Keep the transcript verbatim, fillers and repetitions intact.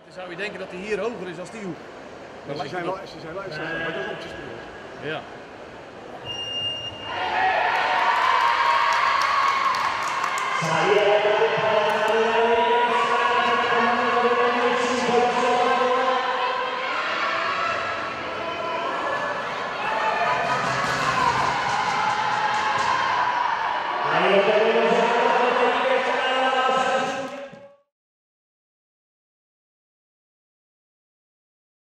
Dan zou je denken dat hij hier hoger is als die hoek. Maar ze zijn wel, ze zijn wel extra, maar dat is op te spelen. Ja. Saya